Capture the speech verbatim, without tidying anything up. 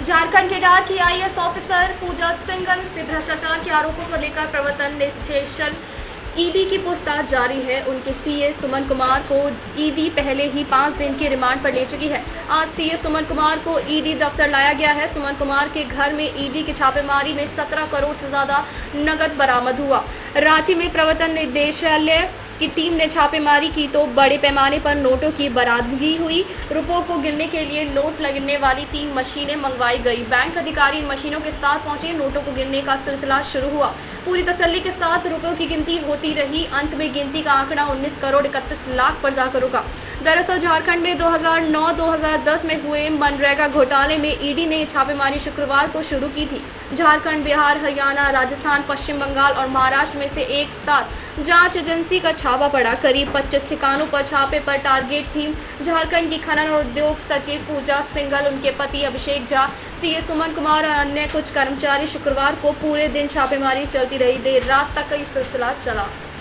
झारखंड के डाक की I A S officer Pooja Singhal से भ्रष्टाचार के आरोपों को लेकर प्रवर्तन निदेशालय ई डी की पूछताछ जारी है। उनके सी ए सुमन कुमार को ई डी पहले ही पाँच दिन की रिमांड पर ले चुकी है। आज सी ए सुमन कुमार को ई डी दफ्तर लाया गया है। सुमन कुमार के घर में ई डी की छापेमारी में सत्रह करोड़ से ज्यादा नकद बरामद हुआ। रांची में प्रवर्तन निदेशालय की टीम ने छापेमारी की तो बड़े पैमाने पर नोटों की बरामदगी हुई। रुपयों को गिनने के लिए नोट लगने वाली तीन मशीनें मंगवाई गई। बैंक अधिकारी इन मशीनों के साथ पहुंचे। नोटों को गिनने का सिलसिला शुरू हुआ। पूरी तसल्ली के साथ रुपयों की गिनती होती रही। अंत में गिनती का आंकड़ा उन्नीस करोड़ इकतीस लाख पर जाकर रुका। दरअसल झारखंड में दो हज़ार नौ दो हज़ार दस में हुए मनरेगा घोटाले में ई डी ने छापेमारी शुक्रवार को शुरू की थी। झारखंड, बिहार, हरियाणा, राजस्थान, पश्चिम बंगाल और महाराष्ट्र में से एक साथ जांच एजेंसी का छापा पड़ा। करीब पच्चीस ठिकानों पर छापे पर टारगेट थी झारखंड की खनन और उद्योग सचिव पूजा सिंघल, उनके पति अभिषेक झा, सी ए सुमन कुमार और अन्य कुछ कर्मचारी। शुक्रवार को पूरे दिन छापेमारी चलती रही। देर रात तक कई सिलसिला चला।